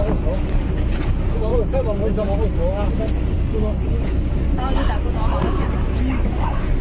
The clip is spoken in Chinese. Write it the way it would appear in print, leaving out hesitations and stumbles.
后走，往后再往后走啊，是吧？然后就在不动好了，下次。